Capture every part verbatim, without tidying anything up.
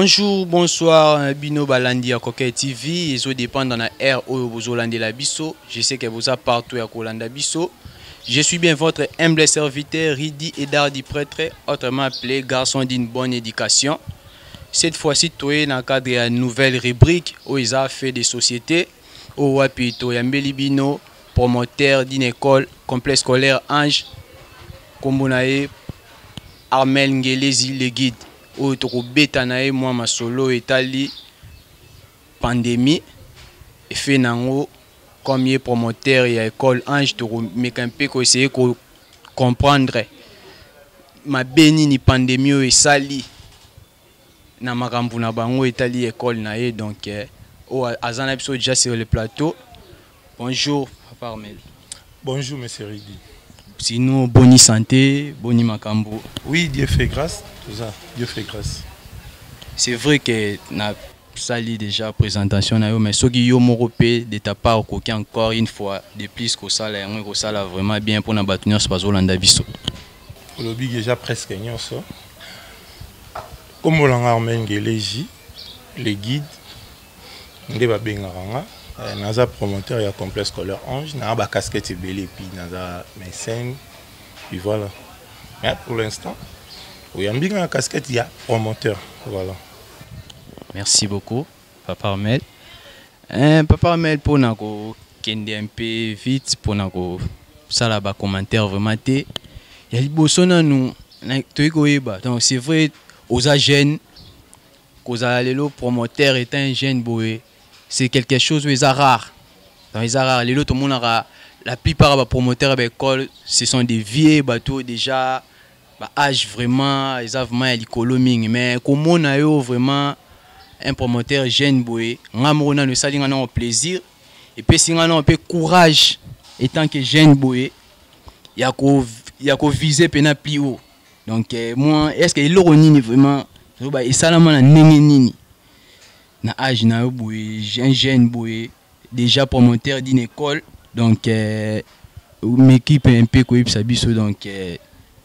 Bonjour, bonsoir, Bino Balandi à Coquet T V. Ils ont dépend dans la R O vous la Bisso. Je sais que vous êtes partout à Kolanda Bisso. Je suis bien votre humble serviteur, Ridi Edardi prêtre, autrement appelé garçon d'une bonne éducation. Cette fois-ci, tu es dans le cadre d'une nouvelle rubrique où ils ont fait des sociétés. Au Wapito, Yambeli Bino, promoteur d'une école complexe scolaire Ange, Kombunae, Armel Ngelezi, le guide. Où tu as moi ma solo Italie pandémie et fait nango comme il promoteur et école Ange tu mais un peu essayer de comprendre ma béni ni pandémie et sali na makambu na bango Italie école na e donc au azana episode déjà sur le plateau. Bonjour Papa Armel. Bonjour Monsieur Ridi. Sinon bonne santé, bonne makambu. Oui, Dieu fait grâce. Tout ça, Dieu fait grâce. C'est vrai que na sali déjà présentation na yo mais ce qui yo moropé de ta part encore une fois de plus que ça là que ça là vraiment bien pour na batunir ce pas Olanda biso. Le big déjà presque nyonso. Comme on l'a amené les guides, on va bien arranger. Naza promoteur et complexe scolaire Ange, na ba casquette belé puis naza médecin puis voilà. Mais pour l'instant, oui, on a bien la casquette, il y a promoteur, voilà. Merci beaucoup, Papa Armel. Hein, Papa Armel pour nous kende un peu vite pour nous ça là bas commentaire vraiment té. Il y a les bossons nous, donc c'est vrai aux jeunes, qu'aux le promoteur est un jeune boy. C'est quelque chose de rare. Dans les rares, les autres, la plupart des promoteurs de l'école, ce sont des vieux bateaux déjà, âge vraiment, ils ont vraiment l'écologie. Mais comme on a eu vraiment un promoteur jeune, on a eu un plaisir. Et puis si on a un peu courage, étant que jeune, il y a qu'à viser plus haut. Donc moi, est-ce que l'Oroni vraiment, et ça, là, nini na âge na boy jeune jeune boy déjà promoteur d'une école donc euh, m'équipe un peu quoi ça biso donc euh...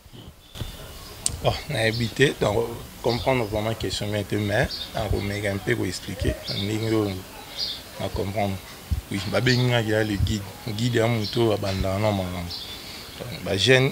oh na habité donc comprendre vraiment question mais mais on va un peu quoi expliquer ningo na comprendre oui ba benga ya le guide guide ya moto abanda non maman ba jeune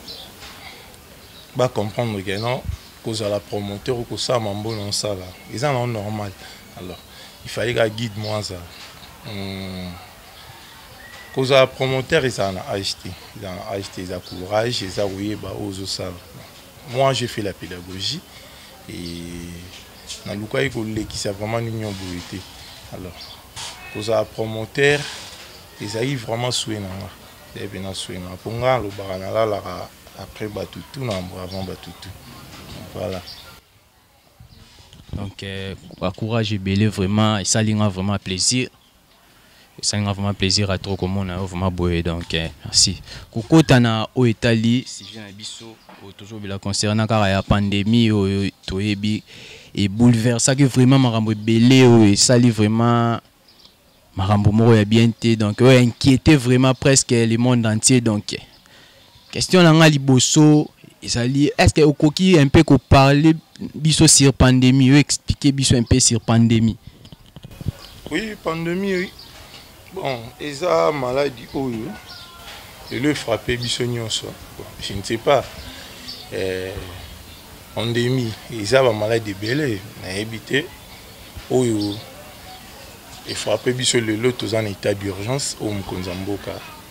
ba comprendre que non cause à la promoteur ou que ça mambo non ça là ils en ont normal alors il fallait qu'un guide moi ça. Hum. Cause à promoteur ils en ont acheté, ils en ont acheté, ils ont courage, ils ont oui bah aux ça. Moi j'ai fait la pédagogie et dans le cas il qui c'est vraiment une union beauté. Alors cause à promoteur ils ont vraiment soigné moi. Ils bien soigné. Pour moi le barana là après bah tout tout avant bah tout tout. Voilà. Donc, euh, courage et belé vraiment, et ça a vraiment plaisir. Ça a vraiment plaisir à trop comme on a vraiment beau. Donc, euh, merci. Koko tana au Italie, si j'ai un biseau, toujours bien concernant car la pandémie, et bouleversé que vraiment marambo belé, et ça a vraiment marambo moro a bien été. Donc, ouais, inquiété vraiment presque le monde entier. Donc, question là, liboso. Est-ce que au coquille un peu qu'on parler biso sur pandémie, expliquer biso un peu sur pandémie. Oui, pandémie, oui. Bon, et ça maladie oh, et le frappé biso nyonso. Je ne sais pas. Euh, pandémie, et ça va maladie belle, n'a habité oh et frappé biso le lot tous en état d'urgence au Mkonzamboka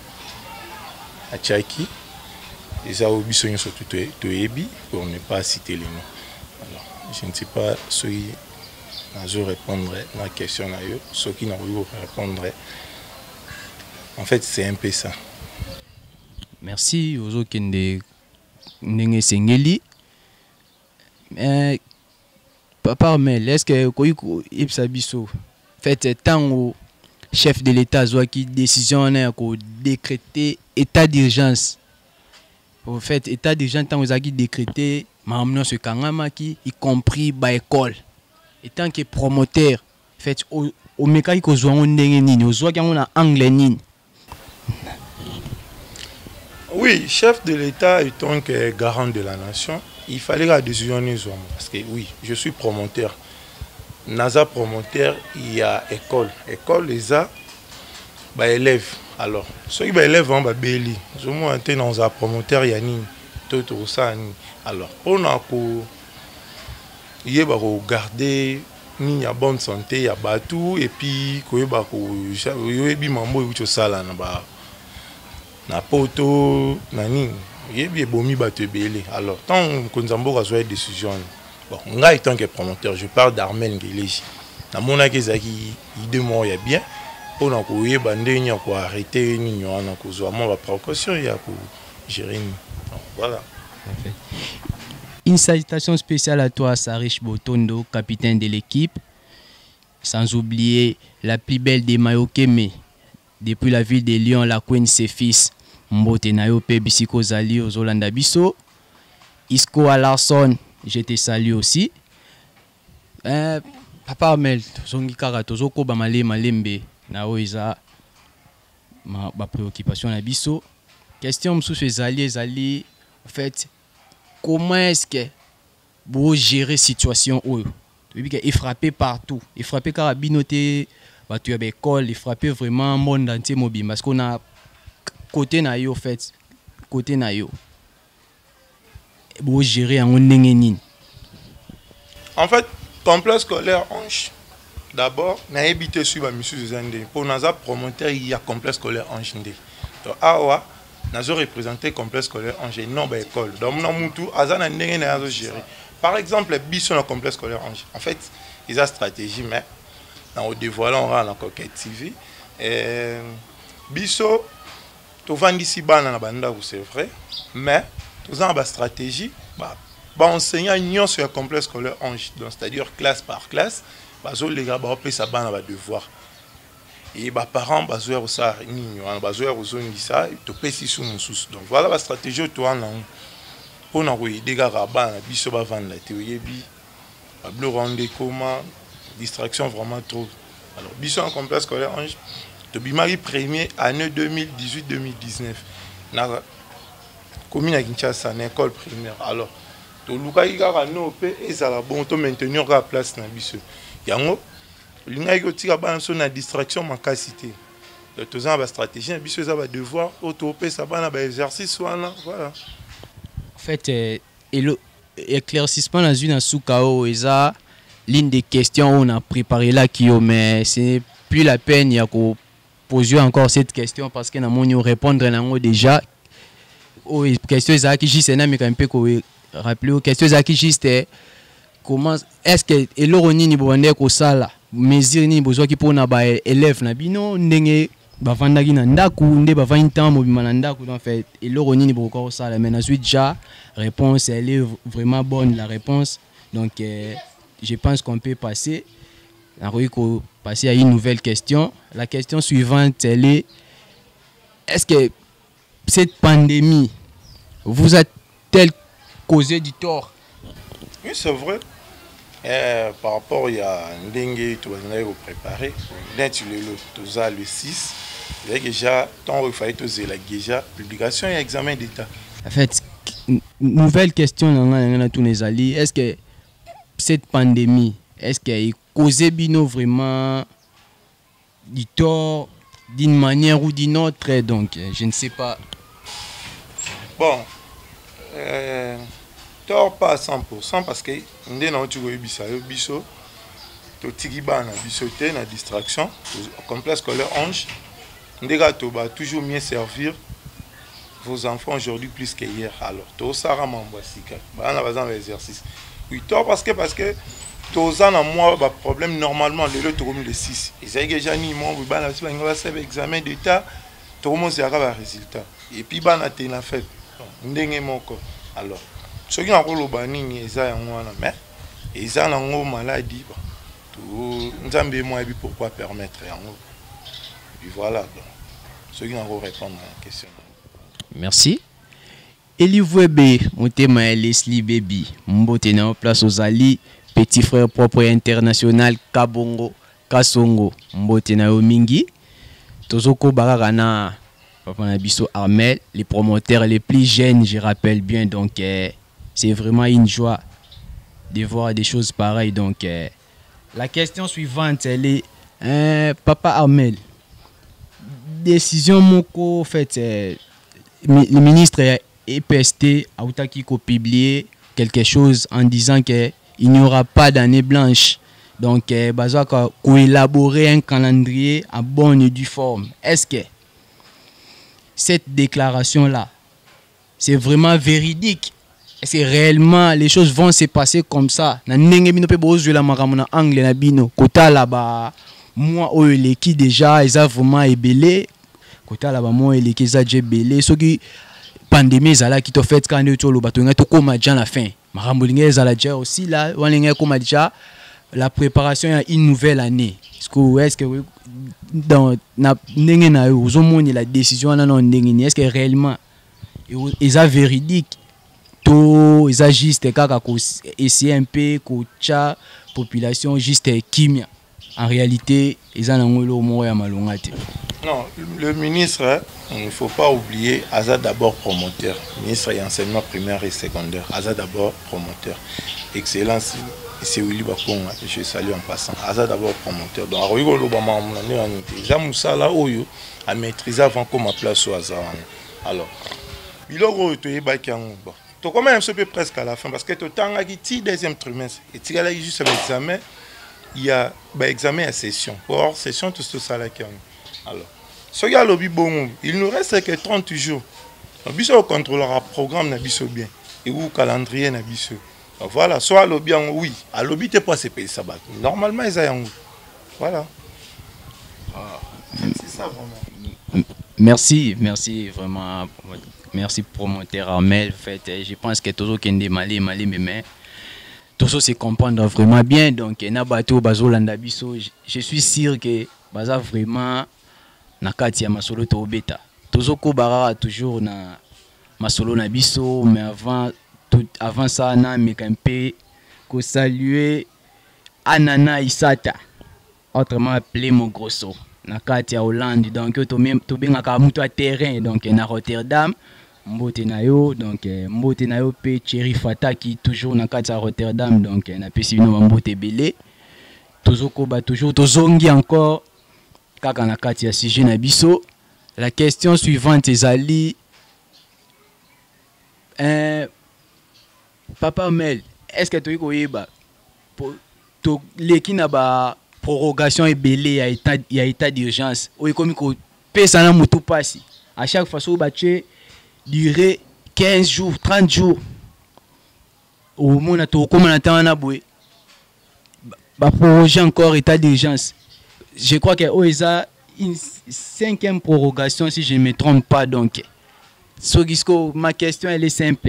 à Tchaki. Et ça, surtout pour ne pas citer les noms. Alors, je ne sais pas si je répondrai à la question, ceux qui n'ont pas répondre. En fait, c'est un peu ça. Merci aux autres qui n'ont pas mais Papa Armel, est-ce que vous fait tant au chef de l'État qui décision de décréter état d'urgence? Au fait, état d'urgence tant vous avez décrété, maintenant ce kangama qui y compris ba école. Et tant que promoteur, fait au au mécanique aux zones nini, aux zones qui ont un anglais nini. Oui, chef de l'État étant que garant de la nation, il fallait la décision parce que oui, je suis promoteur. naza promoteur il y a école école les a ba élève alors ceux qui ba élève on ba beli je moi te dans un promoteur ya nini to to ça ni alors on a ko yeba ko garder ni ya bonne santé ya batou et puis ko yeba ko yebi mambo ucho sala na ba na poto na nini yebi bomi bato belé alors tant ko nzambo ka zo décision. Bon, moi, étant que promoteur, je parle d'Armel Ngeleji. Dans mon cas, il deux mois, il y a bien. Pour nous, il y a pour arrêter, il y a une précaution, il y a pour gérer. Voilà. Une salutation spéciale à toi, Sarish Botondo, capitaine de l'équipe. Sans oublier la plus belle des Mayokeme. Depuis la ville de Lyon, la Queen, ses fils. Mbote Nayope, Bisiko Zali, Ozolanda Bisso. Isco Alarson. Je te salue aussi. Euh, Papa Amel, zongi kaka tozoko ba male malembe na oiza ma ba préoccupation na biso. Question msou ezali ezali en fait comment est-ce que vous gérer situation oyo? Tu veux qu'il est frappé partout, il est frappé car binoté ba tu as école, il frappé vraiment monde entier mobile parce qu'on a côté na yo en fait, côté na yo. Pour gérer en nengeni. En fait, complexe scolaire Ange. D'abord, n'a habité sur monsieur Zende. Pour nous promoteur, il y a complexe scolaire Ange. Donc awa, nous représenté complexe scolaire Ange non ba école. Donc nous mutu azana ndenge na zo gérer. Par exemple, biso na complexe scolaire Ange. En fait, ils ont stratégie mais dans dévoilant on la coquette T V et biso to vandi si bana na banda c'est vrai, mais tous en bas stratégie, bah, bah enseignant union sur le complexe scolaire Ange, donc c'est-à-dire classe par classe, bah les gars bah ça bana va devoir. Et bah parents bah jouer ça union, bah jouer aux zones ça, to pesi sous mon sous. Donc voilà la stratégie toi non. Pour nous aider gars bah biso bah vendre la théorie bi, bah bleu rendre comment distraction vraiment trop. Alors biso en complexe scolaire Ange, to bimari premier année deux mille dix-huit deux mille dix-neuf. Na commune à Kinshasa, une école primaire. Alors, tout le cas, il y a et ça va bon to maintenir la place dans biso. Yango, l'ingénieur qui a besoin de distraction manque cité. Le tous ans la stratégie, biso ça va devoir autoper ça va na exercice voilà. En fait, et le éclaircissement dans une soukao et ça l'une des questions on a préparé là qui mais c'est plus la peine il y a qu'on poser encore cette question parce que na mon répondre nango déjà. Oh, question est qui juste un peu un peu rappeler aux questions qui juste comment est-ce que et l'oroni ni bonne ko sala mesure ni besoin qui pour na ba élève na bino ndenge ba vanda ki na ndaku nde ba vingt ans mobima na ndaku en fait et l'oroni ni beaucoup sala mais ensuite déjà réponse elle est vraiment bonne la réponse donc euh, je pense qu'on peut passer on passer à une nouvelle question. La question suivante elle est est-ce que cette pandémie vous a-t-elle causé du tort? Oui, c'est vrai. Et par rapport il y a un dengue, tu vas préparer. Là, tu le le six. Il y a déjà, tant il fallait oser la déjà publication et examen d'état. En fait, nouvelle question dans tous les alliés. Est-ce que cette pandémie, est-ce qu'elle a causé bino vraiment du tort d'une manière ou d'une autre? Donc, je ne sais pas. Bon, euh, tort pas à cent pour cent parce que nous avons eu biso, to tigiba na bisoté na distraction, complexe scolaire Ange, nous avons toujours mieux servir vos enfants aujourd'hui plus qu'hier. Alors, to sara mambasika, bah on a besoin d'exercice. Oui, tort parce que parce que tous ans à moi bah problème normalement le lot le six. Et ça déjà ni moi vous bah là on va faire examen d'état, tout le monde sera résultat. Et puis bah na té na fait. Ndenge moko alors ceux qui ont le banini eza yango wana mais eza nango maladie tout nzambe moi et puis pourquoi permettre yango et puis voilà donc ceux qui ont répondre à la question. Merci. Elivwebe motema Leslie Baby mbote na place aux ali petit frère propre international Kabongo Kasongo mbote na yo mingi tozoko baraka na Papa Nabiso Armel, les promoteurs les plus jeunes, je rappelle bien. Donc, euh, c'est vraiment une joie de voir des choses pareilles. Donc, euh, La question suivante, elle est, hein, Papa Armel, décision moko fait, euh, le ministre E P S T a publié quelque chose en disant qu'il n'y aura pas d'année blanche. Donc, il faut élaborer un calendrier en bonne et due forme. Est-ce que cette déclaration-là, c'est vraiment véridique? Est-ce que réellement les choses vont se passer comme ça? Na ndenge bino pe bozo la makamuna angle na bino kota la ba moi o eleki déjà ils a vraiment ébélé kota la ba moi eleki za je belé soki pandémie zala qui to fait quand to lo bato ngato koma déjà la fin makambo linga zala déjà aussi là walinga koma déjà la préparation à une nouvelle année. Est-ce que est-ce que dans na ndenge na yo ozomoni la décision na non ndenge est-ce que réellement ils a véridique? To ils agissent kaka ko essayer un peu ko cha population juste kimia en réalité ils en ont le mot ya malongate. Non, le ministre, il ne faut pas oublier, Aza d'abord promoteur, ministre et enseignement primaire et secondaire, Aza d'abord promoteur. Excellence, c'est Willy Bakonga, je salue en passant. Aza d'abord promoteur. Donc, Aroyo Lobama, on a dit, Jamoussala Oyo a maîtrisé avant qu'on place au Aza. Alors, il a retrouvé Bakiango. Tu quand même un peu presque à la fin parce que tu as un deuxième trimestre et tu as juste un examen, il y a un examen à session. Pour session, tout ça là. Alors, ce gars lobby bon, il nous reste que trente jours. On contrôlera le programme na biso bien et ou calendrier na biso. Voilà, soit lobby en oui, à lobby t'es pas payé ça bat. Normalement ils ont voilà. Ah, c'est ça vraiment. Merci, merci vraiment. Merci promoteur Armel. En fait, je pense que tout ce qui est malé, malé, mais tout ça se comprendre vraiment bien. Donc, Nabato, Bazo, Landabiso, je suis sûr que Baza vraiment Nakati a Masolo to bêta. Tout ce qui est toujours na Masolo Nabiso, mais avant, tout, avant ça, na Mekampe, que saluer Anana Isata, autrement appelé Mogrosso. Nakati a Hollande, donc tout bien à terrain, donc na Rotterdam. Mbote nayo donc mbote nayo pe Thierry Fata qui toujours na kati à Rotterdam donc na pesi no mbote belé toujours ko ba toujours tozongi encore kaka na kati ya sujet na biso. La question suivante ezali euh, Papa Mel, est-ce que tu koyeba to leki na ba prorogation et belé ya état ya état d'urgence o komi ko pesa na mutu pasi à chaque fois so ba tue durer quinze jours, trente jours. Au moins, on a proroger encore état d'urgence. Je crois qu'il y a une cinquième prorogation, si je ne me trompe pas. Donc, ma question elle est simple.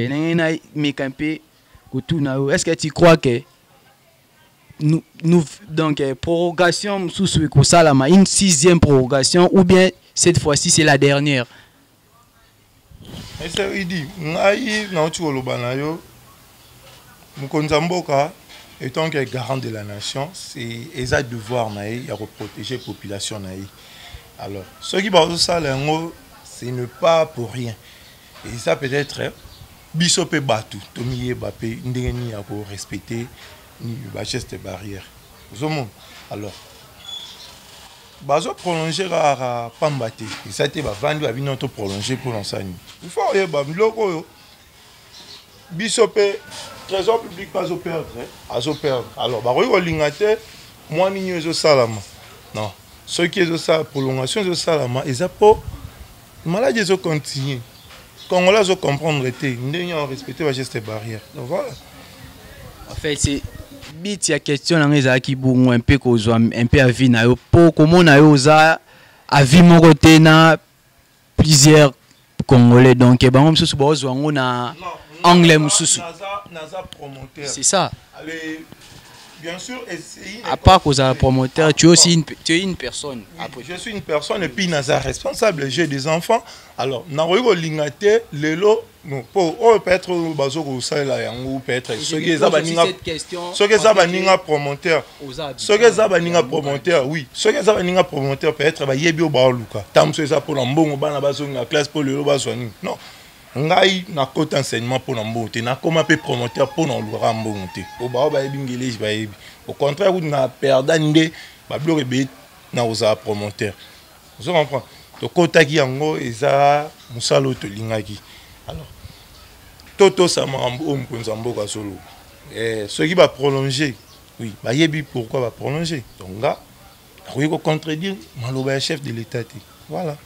Est-ce que tu crois que nous, nous donc, prorogation sous une sixième prorogation ou bien cette fois-ci c'est la dernière? Mais c'est dit, ngai na otu olobana yo mukonza mboka étant que garant de la nation, c'est eza devoir naï ya protéger population naï. Alors, ce qui va ça lengo, ce n'est pas pour rien. Et ça peut être biso pe batu, tomiye bape ndengeni ya ko respecter ni ba geste barrière. Zomo. Alors, bazo prolonger à Pambate. Et ça a été vendu à Vinoto prolonger pour l'enseigne. Il faut y avoir un Bisopé, trésor public pas au perdre. À perdre. Alors, bah, oui, l'ingate, moi, n'y est au salama. Non. Ceux qui est au salama, prolongation de salama, ils ont pas. Maladie, ils ont continué. Quand on l'a comprendre, ils ont respecté la geste barrière. Donc voilà. En fait, c'est. Bit ya question na ngeza ki bungu un peu ko un peu avis na yo po comment na yo za avis mon côté na plusieurs congolais donc ba ngom susu ba zo ngona anglais mususu c'est ça. Allez, bien sûr essayer à part cause à promoteur tu es aussi une, tu es une personne après. Je suis une personne et puis naza responsable j'ai des enfants alors na royo lingate lelo non pour peut-être bazo ko sala yango peut-être ce qui za baninga ce qui za baninga promoteur ce qui za baninga promoteur oui ce qui za baninga promoteur peut-être ba yebi o ba luka tamso za pour mbongo bana bazo na classe pour lelo bazwani non ngai na côté enseignement pour mbongo te na comment pe promoteur pour na lura mbongo te o ba ba yebi ngeleji ba yebi Au contraire, vous n'avez perdu des bablo rebé na oza promoteur. Vous comprenez? Donc kota ki yango eza musalo to lingaki. Alors toto ça m'a om konzambo ka solo. Eh ceux qui va prolonger, oui, ba yebi pourquoi va prolonger. Donc là, oui ko contredire maloba chef de l'état. Voilà.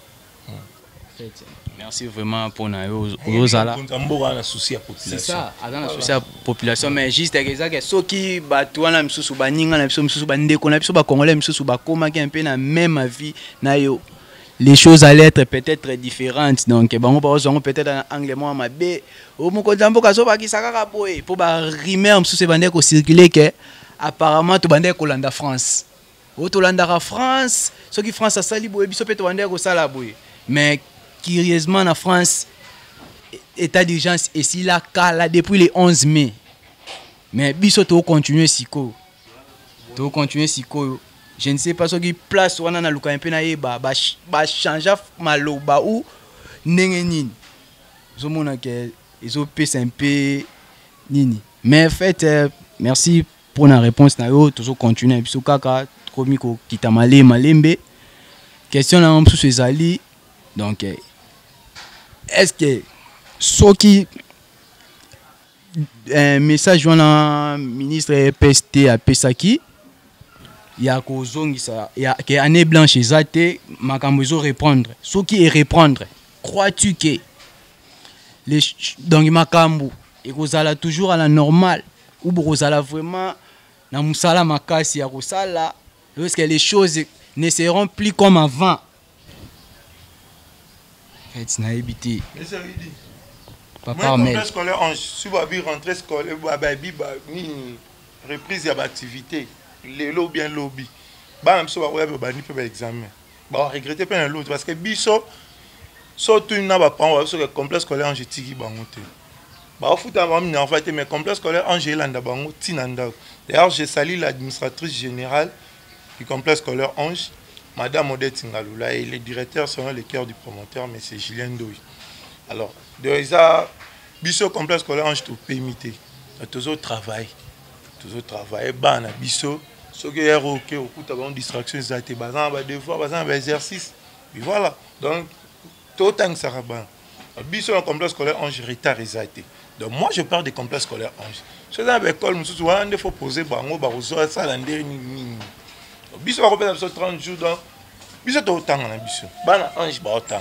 Merci vraiment pour Rosala. C'est ça, dans la souci à la population, mais juste que ceux qui battent la même chose, baninga, la même chose, bandeko, la même chose, congolais, la même chose, bakoma qui un peu la même vie, nayo. Les choses allaient être peut-être différentes, donc bon, on peut-être en anglais moi ma bé, au mon côté d'ambo kaso ba ki sakaka boy, pour ba rimer am sous ces bandeko circuler que apparemment tout bandeko landa France. Au to landa France, ceux qui France a sali boy, biso peut bandeko sala boy. Mais curieusement, en France, état d'urgence est si là, là depuis le onze mai. Mais biso to continuer siko. To continuer siko. Je ne sais pas ce qui place wana na luka un peu na yeba ba ba changer maloba ou ndenge nini. Zo mona que ils ont pèse un peu nini. Mais en fait euh, merci pour la réponse na yo, toujours continuer biso kaka komi ko kitamale malembe. Question na msu ezali. Donc, est-ce que ce qui un message à ministre P S T à Pesaki, il y a il y a que année blanche zate makambozo répondre. Ce qui est répondre, crois-tu que les donc makambo et kozala toujours à la normale ou kozala vraiment na musala makasi ya kozala lorsque les choses ne seront plus comme avant? C'est n'a évité. Mais ça veut dire. Papa Mel. Scolaire en si va bi rentrer scolaire ba bi ba ni reprise ya activité. Les lobby bien lobby. Ba même so ba ba ni peut examen. Ba regretter pas l'autre parce que biso surtout na ba prendre sur le complexe scolaire en jetiki bangote. Ba futa ba mi en fait mais complexe scolaire en Gélanda bango tinanda. D'ailleurs je salue l'administratrice générale du complexe scolaire Ange. Madame Odette Ngaloula et les directeurs seront les cœurs du promoteur, M. Julien Doui. Alors, de ça, biso complexe scolaire en tout permité. Toujours travail, toujours travail. Ban biso, ce qui est ok, au coup de distraction, ça a été basé des fois, basé en exercice. Et voilà. Donc, tout autant que ça va ban. Biso un complexe scolaire en retard exalté. Donc moi je parle des complexes scolaires Ange. Je suis dans l'école, il faut poser bango, barozo, ça l'année. Biso va repérer sur trente jours donc biso to autant na biso bana ange ba autant.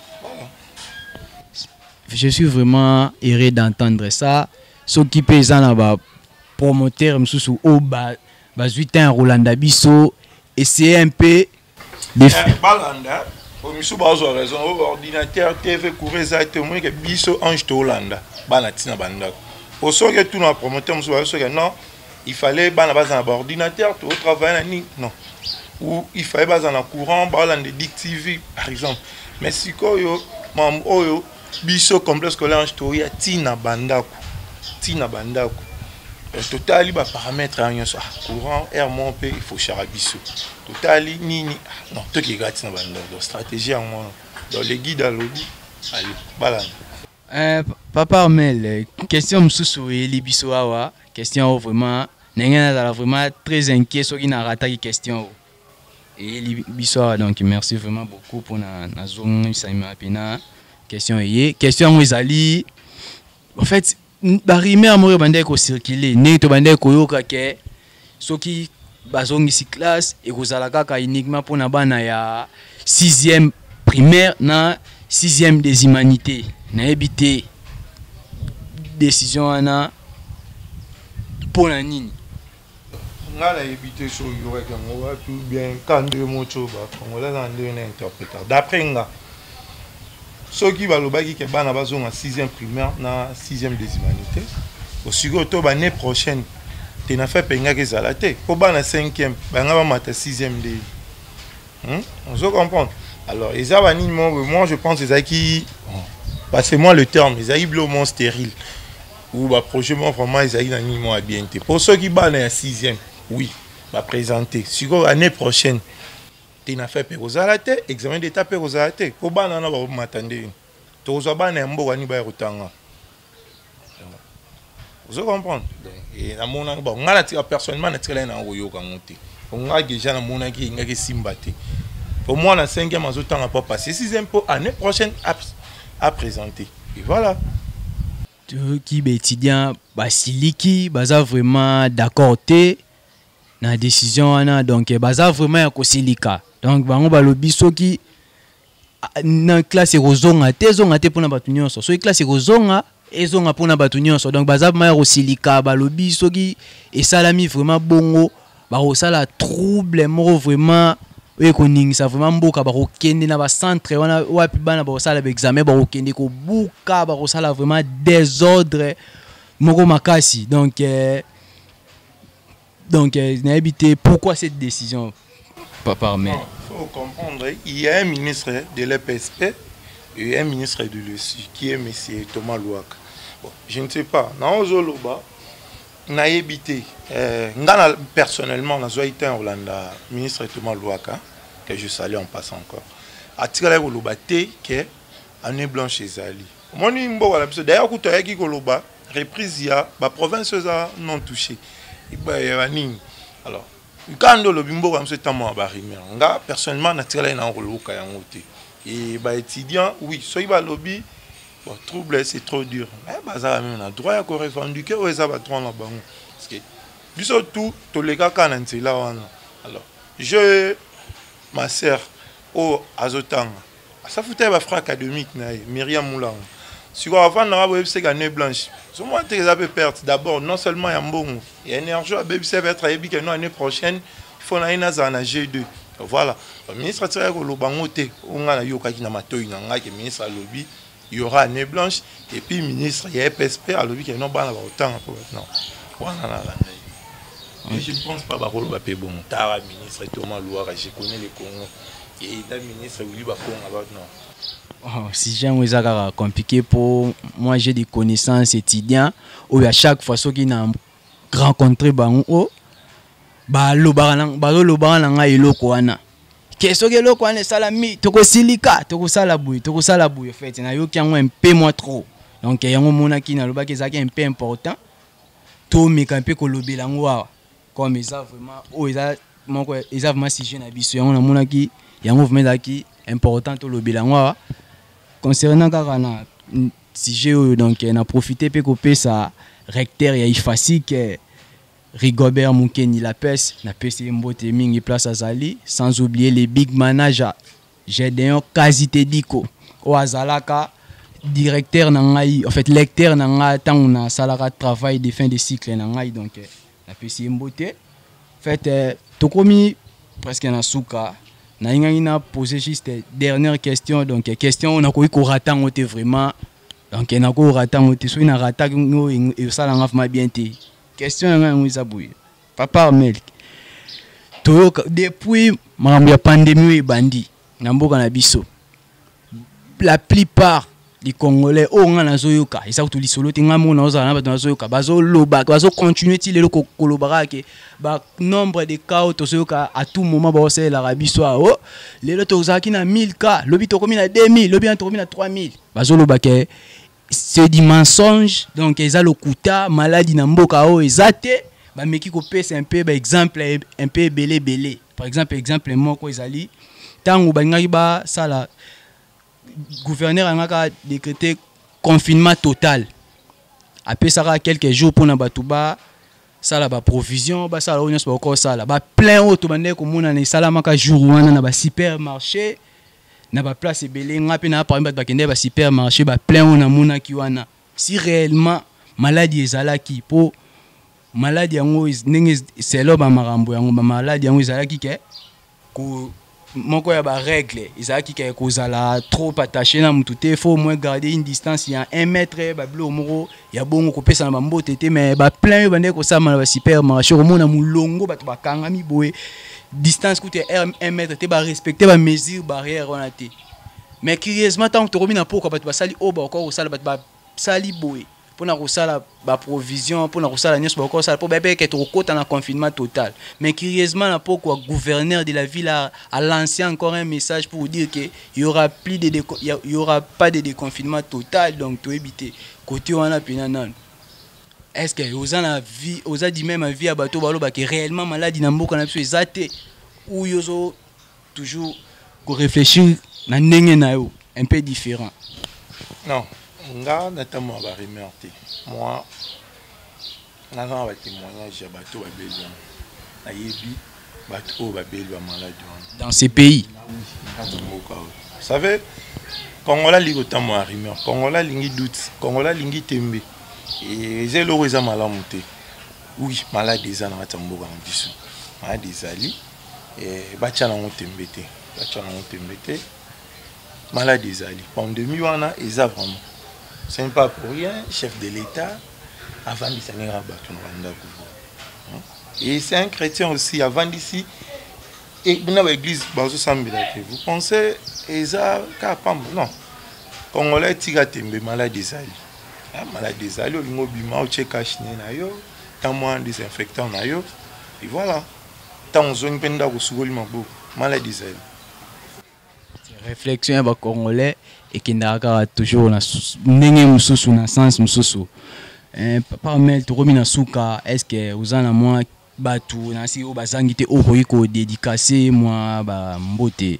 Je suis vraiment heureux d'entendre ça. Ce qui pèse dans la promoteur msusu au ba huit ans Rolanda biso et c'est un peu des balanda au misu ba zo raison ordinateur T V courir ça témoin que biso ange to Rolanda bana tina banda pour ce que tout na promoteur msusu ba que non. Il fallait bana basa un ordinateur, tout travail non. Ou il fallait basa un courant, bala de dictive par exemple. Mais si koyo mam oyo biso complexe scolaire storia tina bandaku. Tina bandaku. Totali ba paramètres en so courant air mon pe il faut charabiso. Totali nini non to qui gratis na bandaku. Stratégie en moi dans les guides à lobby. Allez, bala. Euh, Papa Mel, question msusu eli biso awa, question vraiment n'est vraiment très inquiet sur qui n'a raté la question. Et l'Ibissoa, donc merci vraiment beaucoup pour la zone Saïma question. Question Wizali. En fait, Barimé a mouru bandé ko circuler. Né to bandé ko yoka ke. Ce qui bazongi si classe et kozalaka ka uniquement pour na bana ya sixième primaire na sixième des humanités. Na habité décision ana pour la nini. Nga la habité sur yore que moi tout bien quand deux mots choba on les en deux interpréteur d'après nga ceux qui va le bagi que bana bazon en sixième primaire na sixième des humanités au sugo to l'année prochaine tu n'as fait penga que zalaté pour bana cinquième banga va mata sixième des hein on se comprend alors les abaniments moi je pense les qui passez-moi le terme les aïblement stérile ou bah projet vraiment les aïblement à bien pour ceux qui bana en sixième. Oui, va présenter. Si l'année prochaine, tu n'as fait pas aux alatés, examen d'état pas aux alatés. Pour ban on va m'attendre. Tu vas ban un bon ani ba rotanga. Vous comprenez? Et na mona ba ngala tika personnellement na tika na ngoyo ka ngote. On a déjà na mona ki ngaki simbate. Pour moi la cinquième azo tanga pas passer sixième pour année prochaine à, à présenter. Et voilà. Qui étudiant basiliki baza vraiment d'accord té na décision wana donc baza vraiment ya kosilika. Donc bango balobi soki na classe rozonga te zonga te pona batu nyonso. So classe rozonga ezonga pona batu nyonso. Donc baza ma kosilika balobi soki esalami vraiment bongo ba osala trouble moko vraiment e koningisa vraiment mboka ba kokende na ba centre wana wapi bana ba osala ba examen ba kokende ko buka ba osala vraiment désordre moko makasi. Donc euh, donc euh, n'habité pourquoi cette décision papa Armel? Il faut comprendre, il y a un ministre de l'E P S P et un ministre de l'E S U qui est M. Thomas Louaka. Bon, je ne sais pas, dans Ozoloba, on a habité, euh, personnellement, on a été en Hollande, ministre Thomas Louaka, que je salue en passant encore. À Tirale Oloba, qui est année blanche chez Ali. Moi, d'ailleurs, quand on a dit Oloba, reprise, il y a la province non touchée. Alors, quand on a dit que personnellement, on a tiré un Oloba. Et les étudiants, oui, soit il va lobby. Bon, trouble, c'est trop dur. Mais bah, on a droit à correspondre que vous avez droit là-bas. Parce que, surtout, tous les gars qui sont là. Alors, je, ma sœur, au Azotang, ça foutait un frère académique, Myriam Moulang. Si vous avez un peu de année blanche, si vous avez un perte, d'abord, non seulement il y a un bon, il y a une énergie, il y a l'année prochaine, il faut aller dans un G deux. Voilà. Le ministre a tiré le bangote, on a eu un ministre à lobby. Il y aura année blanche et puis ministre il y a P S P à l'objet qui est non pas autant non voilà je ne pense pas que le bon tara ministre Thomas Louaka je connais les Congo et le ministre Willy Bakonga non. Si j'aime les agarres compliqué pour moi j'ai des connaissances étudiants où à chaque fois ceux qui n'ont rencontré bango ba lo barana ba lo barana nga eloko wana. Qu'est-ce que l'on connaît salami, toko silika, toko salabouille, toko salabouille. En fait, il y a eu un peu moins trop. Donc il y a un moment qui n'a le bac qui est un peu important. Tout mais quand peu que le bilan comme ils ont vraiment, oh ils ont, mon quoi, ils ont vraiment si jeune habitué. On a mon qui, il y a un mouvement qui important tout le bilan concernant Karana, si j'ai donc on a profité peu que ça recteur il y a facile que Rigobert Moukeni la peste, na peste mbote mingi place azali, sans oublier les big managers. J'ai d'ailleurs quasi Tediko, o azalaka directeur nangai, en fait lecteur nangai tant on a salaka travail de fin de cycle nangai donc na peste mbote. En fait tokomi presque na souka, na inga na posé juste dernière question donc question on a koyi ko ratang ote vraiment donc na ko ratang ote so ina ratang no e sala ngafma bien te. Question est papa Armel. Depuis la pandémie bandi, la plupart des Congolais ont un zoyoka. Ils sont tous les solos, ils ont un zoyoka. Ils ont continué à collaborer. Nombre de cas à tout moment, c'est l'Arabie Saoudite. Les autres qui ont mille cas, l'objet a deux mille, l'objet a trois mille. C'est du mensonge donc ils ont le kuta maladie na mboka o ezate ba meki ko pesa un peu ba exemple un peu belé belé par exemple exemple moko ezali tango ba ngaki ba sala gouverneur ngaka décrété confinement total après ça quelques jours pour na batuba sala ba provision ba sala onyo ba ko sala ba plein auto bande ko mona na sala maka jour wana na ba supermarché na ba place ebele ngapi na par exemple bakende ba supermarché ba plein on amona ki wana si réellement maladie ezalaki po maladie yango ndenge selo ba marambo yango ba maladie yango ezalaki ke ko moko ya ba règle ezalaki ke ko zala trop attaché na mutu te faut au moins garder une distance ya un mètre ba blo moko ya bongo ko pesa na ba mbote te mais ba plein bande ko sama na ba supermarché ko mona mulongo bato bakangami boye distance coûte un mètre, tu vas respecter les mesures barrières. Mais curieusement, tant que tu remets un peu, tu vas salir au bas, tu vas salir boé. Pour la provision, pour la pour que tu recotes en confinement total. Mais curieusement, le gouverneur de la ville a lancé encore un message pour dire qu'il n'y aura, plus de il y aura pas de déconfinement total, donc tu évites. Côté on a pénanan. est-ce que aux la vie aux dit même à vie à bateau balo ba qui réellement maladie na mboka na biso ezate ou yozo toujours ko réfléchir na ndenge na yo un peu différent. Non, nga natamo ba remercier. Moi na na ba témoignage ya bateau ba besoin. Na yebi bateau ba besoin maladie. Dans ces pays. Vous savez, Congolais ligo tamo a rumeur, Congolais lingi doute, Congolais lingi tembe. Et j'ai l'eau eza malamuté. Oui, malade des ans na tamboka na biso. Malade des ali et bacha na tembete. Bacha na tembete. Malade des ali. Pandémie wana eza vraiment. Ce n'est pas pour rien, chef de l'État avant de s'en aller et c'est un chrétien aussi avant d'ici. Et dans l'église, vous pensez, Eza, non. Congolais, tiga tembe malade des ali. Malade des ali, il m'a dit que il y a un désinfectant. Et voilà. Tant zone penda ko sugoli mabo malade des ali. Réflexion ba Congolais et qui n'a toujours na ndenge mususu na sens mususu. Eh papa Mel to romina suka est-ce que vous en a moins batu na si o bazangi te o ko dédicacer moi ba mbote.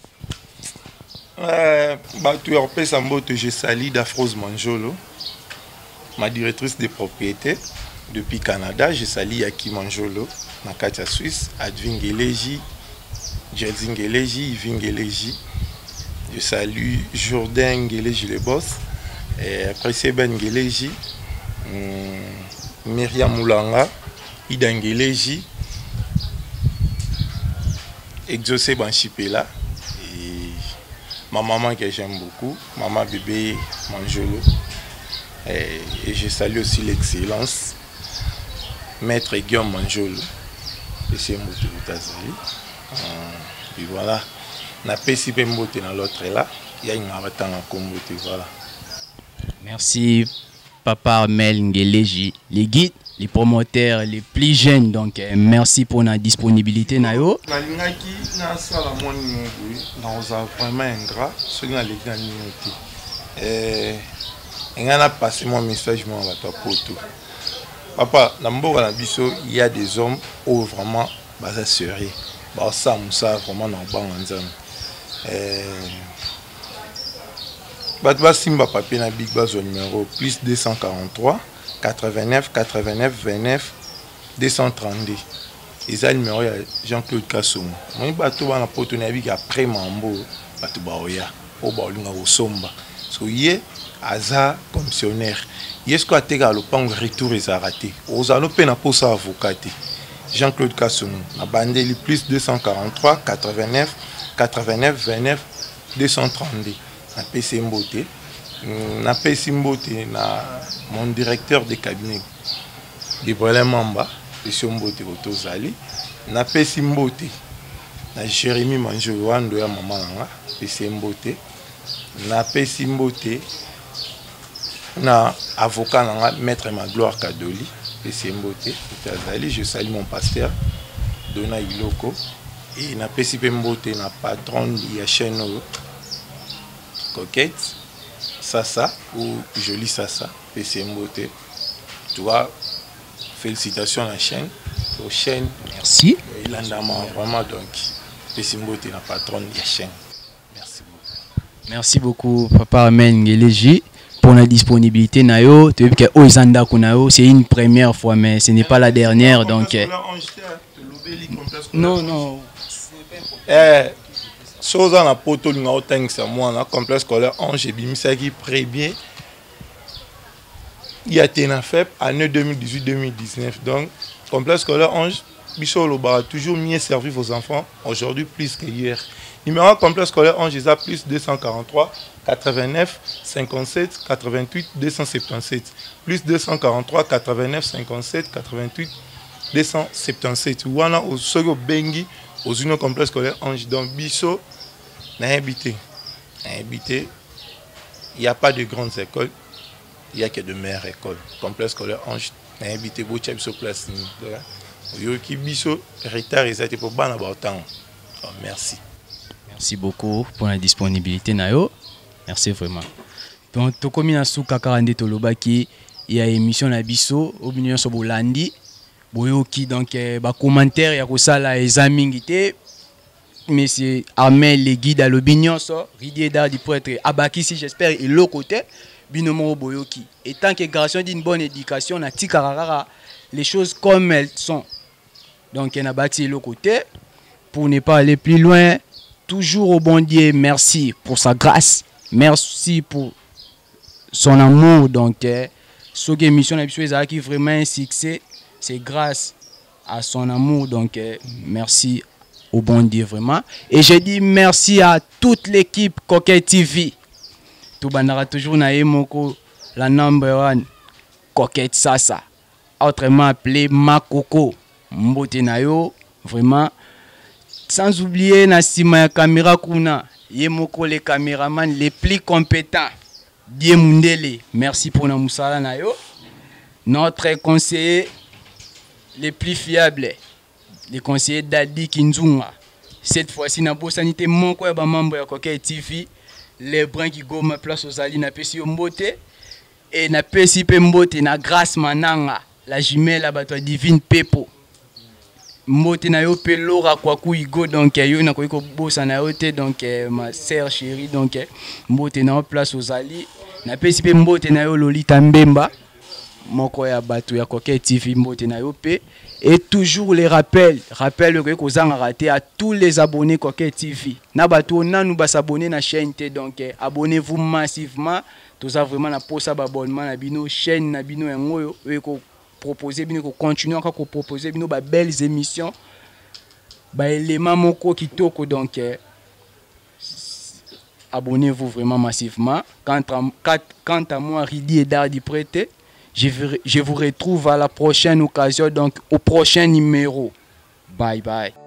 Euh batu ya pesa mbote je sali d'Afrose Manjolo, ma directrice de propriété depuis Canada, je sali Yaki Manjolo na Katia Suisse, Adving Eleji, Jelzing Eleji, Iving Eleji. Je salue Jourdain Ngeleji le boss, et après c'est Ben Ngeleji, Myriam Moulanga, Ida Ngeleji, Exaucé Banchipela, et ma maman que j'aime beaucoup, maman bébé Manjolo. Et, et je salue aussi l'excellence, maître Guillaume Manjolo, et c'est Moutou Tazali. Et voilà. Na pesi pe mbote na l'autre là, il y a une aratanga kombote voilà. Merci Papa Mel Ngeleji, les guides, les promoteurs les plus jeunes donc eh, merci pour la disponibilité na yo. Na lingaki na sala moni ngui na oza vraiment ingrat, ce na les gars noti. Eh ngana passer mon message moi va ta poto. Papa, na mboka na biso, il y a des hommes où vraiment baza sérieux. Ba ça musa vraiment na bango nzambe. Batba Simba papier na Big Bass au numéro plus deux cent quarante-trois quatre-vingt-neuf quatre-vingt-neuf vingt-neuf deux cent trente-deux. Et ça le numéro de Jean-Claude Kassoum. Moi bateau na poto na big après mambo bato baoya o baolinga ko somba. So yé aza commissionnaire. Yesko ateka le pang retour est raté. Ozalo pe na posa avocat. Jean-Claude Kassoum na bandeli plus deux cent quarante-trois quatre-vingt-neuf quatre-vingt-neuf vingt-neuf deux cent trente-deux. Na P C Mbote, na P C Mbote na mon directeur de cabinet de Brelin Mamba, P C Mbote Otozali, na P C Mbote na Jérémy Manjolo ando ya maman nga, P C Mbote, na P C Mbote na avocat nga maître Magloire Kadoli, P C Mbote Otozali, je salue mon pasteur Dona Iloko. Et na P C Mbote na patron de la chaîne Coquette Sasa ou Jolie Sasa P C Mbote. Tu vois, félicitations à la chaîne, aux chaînes. Merci. Il a vraiment donc P C Mbote na patron de la chaîne. Merci beaucoup. Merci beaucoup Papa Mel Ngeleji pour la disponibilité nayo. Tu veux que Oizanda Kunayo, c'est une première fois mais ce n'est pas la dernière donc. Non non. Eh, chose en la poto linga otang sa moi na complexe scolaire Ange bimisaki prébier. Il y a été en fait année deux mille dix-huit deux mille dix-neuf donc complexe scolaire Ange biso lo ba toujours mieux servi vos enfants aujourd'hui plus que hier. Numéro complexe scolaire Ange ça plus deux cent quarante-trois quatre-vingt-neuf cinquante-sept quatre-vingt-huit deux cent soixante-dix-sept plus deux cent quarante-trois quatre-vingt-neuf cinquante-sept quatre-vingt-huit deux cent soixante-dix-sept wana au sogo bengi aux unions complexes scolaires Ange donc biso n'a habité habité il n'y a pas de grandes écoles il n'y a que de meilleures écoles complexe scolaire Ange n'a habité bocha biso place yo ki biso retard ezate pour bana ba temps. Merci merci beaucoup pour la disponibilité nayo merci vraiment donc to komi na suka karande to lobaki il y a émission na biso opinion so bolandi boyoki donc ba commentaire ya ko sala examingi te monsieur Armel les guides à l'opinion so Ridie Edard du prêtre abaki si j'espère et l'autre côté binomo boyoki et tant que garçon d'une bonne éducation na tikarara les choses comme elles sont donc na baki l'autre côté pour ne pas aller plus loin toujours au bon Dieu merci pour sa grâce merci pour son amour donc ce que émission qui vraiment un succès c'est grâce à son amour donc merci au bon Dieu vraiment et je dis merci à toute l'équipe Coquette T V tout bandara toujours na moko la number one Coquette Sasa autrement appelé Makoko mbote na yo vraiment sans oublier na sima ya caméra kuna yemoko les caméramans les plus compétents Die Mundele merci pour na musala na yo notre conseiller les plus fiables les conseillers Dadi Kinzunga cette fois-ci na bosanité moko ya ba membre ya Coquette T V les brins qui go ma place aux ali na pesi mbote et na pesi pe mbote na grâce mananga la jumelle la bato divine pepo mbote na yo pe Laura Kwaku Igo donc yo na ko bosa na yo te donc ma sœur chérie donc mbote na place aux ali na pesi pe mbote na yo Lolita Mbemba moko ya bato ya Coquette T V mbote na yo pe et toujours les rappels rappel que ko zanga raté à tous les abonnés Coquette T V na bato na nous ba s'abonner na chaîne te donc abonnez-vous massivement tout ça vraiment na posa ba abonnement na bino chaîne na bino ngoyo ko proposer bino ko continuer encore ko proposer bino ba belles émissions ba éléments moko kitoko donc abonnez-vous vraiment massivement quant à, quant à moi Ridie Edard du prêtre Je, je vous retrouve à la prochaine occasion, donc au prochain numéro. Bye bye.